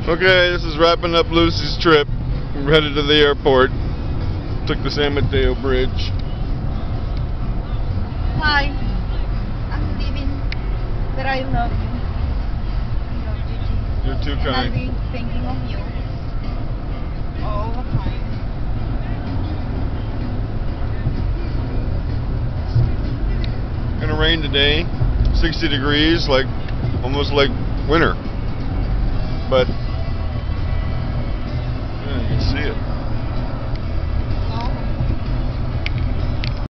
Okay, this is wrapping up Lucy's trip. We're headed to the airport. Took the San Mateo Bridge. Hi, I'm leaving, but I love you. I love you, Gigi. You're too And I'll kind. be thinking of you all the time. Gonna rain today. 60 degrees, like almost like winter. But yeah, you can see it.